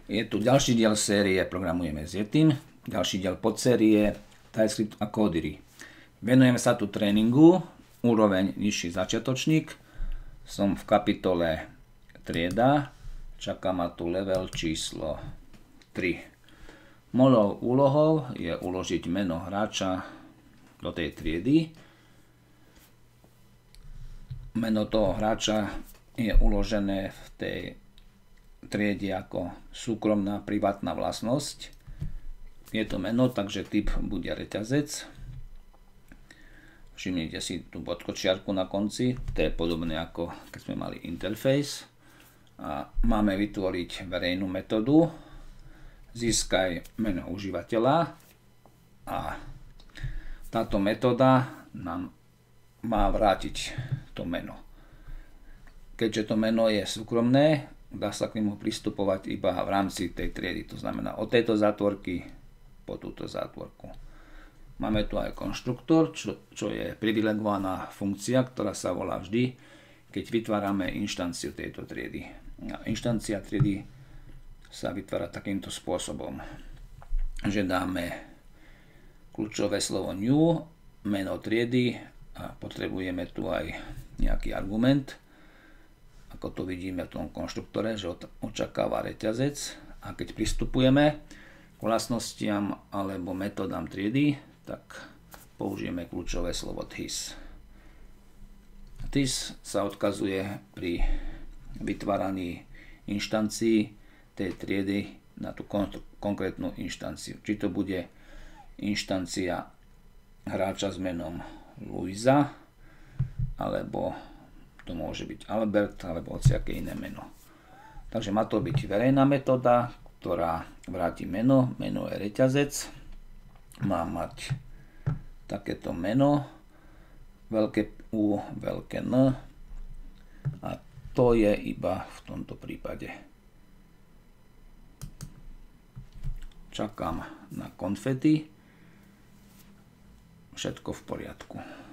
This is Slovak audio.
Je tu ďalší diel série Programujeme s Yetim, ďalší diel podsérie TypeScript a Codery. Venujeme sa tu tréningu, úroveň nižší začiatočník. Som v kapitole trieda, čaká ma tu level číslo 3. Mojou úlohou je uložiť meno hráča do tej triedy. Meno toho hráča je uložené v tej triede ako súkromná privátna vlastnosť. Je to meno, takže typ bude reťazec. Všimnite si tú bodkočiarku na konci, to je podobné ako keď sme mali interface. A máme vytvoriť verejnú metódu získaj meno užívateľa a táto metóda nám má vrátiť to meno. Keďže to meno je súkromné, dá sa k nemu pristupovať iba v rámci tej triedy, to znamená od tejto zátvorky po túto zátvorku. Máme tu aj konštruktor, čo je privilegovaná funkcia, ktorá sa volá vždy, keď vytvárame inštanciu tejto triedy. Inštancia triedy sa vytvára takýmto spôsobom, že dáme kľúčové slovo new, meno triedy a potrebujeme tu aj nejaký argument, ako to vidíme v tom konštruktore, že očakáva reťazec, a keď pristupujeme k vlastnostiam alebo metódam triedy, tak použijeme kľúčové slovo this. This sa odkazuje pri vytváraní inštancií tej triedy na tú konkrétnu inštanciu. Či to bude inštancia hráča s menom Luisa, alebo to môže byť Albert, alebo hociaké iné meno. Takže má to byť verejná metóda, ktorá vráti meno. Meno je reťazec. Má mať takéto meno, veľké U, veľké N, a to je iba v tomto prípade. Čakám na konfety. Všetko v poriadku.